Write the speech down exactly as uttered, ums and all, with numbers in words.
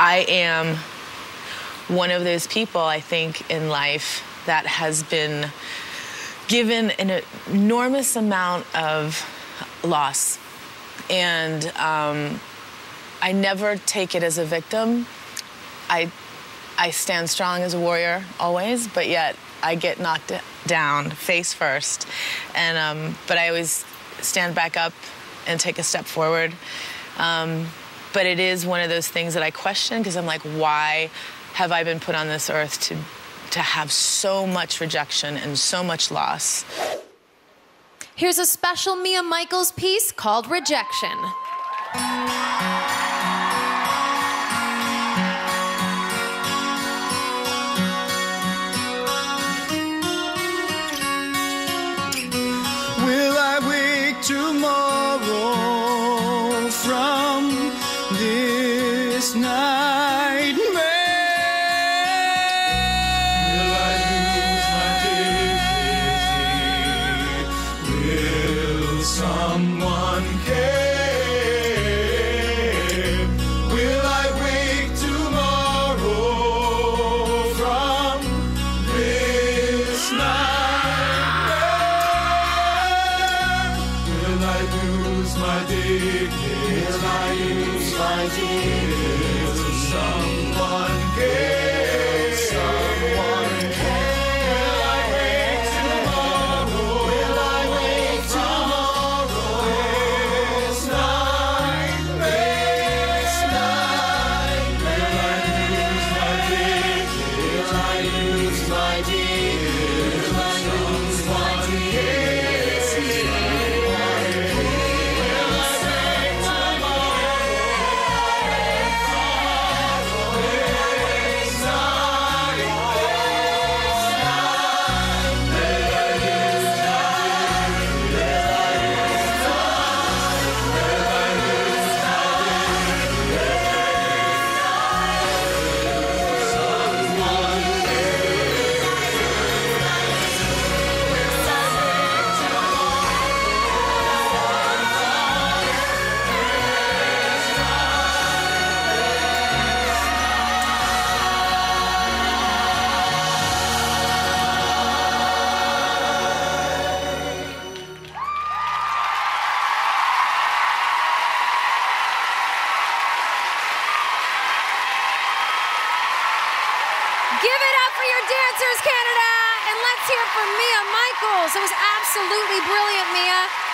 I am one of those people, I think, in life that has been given an enormous amount of loss. And um, I never take it as a victim. I, I stand strong as a warrior, always, but yet I get knocked down, face first. And, um, but I always stand back up and take a step forward. Um, but it is one of those things that I question, because I'm like, why have I been put on this earth to, to have so much rejection and so much loss? Here's a special Mia Michaels piece called Rejection. Will I wake tomorrow from this nightmare? Will I lose my dignity? Will someone care? Will I wake tomorrow from this nightmare? Will I lose my dignity? Will I lose my dignity? Will someone care? Someone care? Will I wake tomorrow? Will I wake tomorrow? This nightmare, this nightmare. Will I lose my dignity? Will I lose my dignity? Will I lose my dignity? Give it up for your dancers, Canada! And let's hear it from Mia Michaels. It was absolutely brilliant, Mia.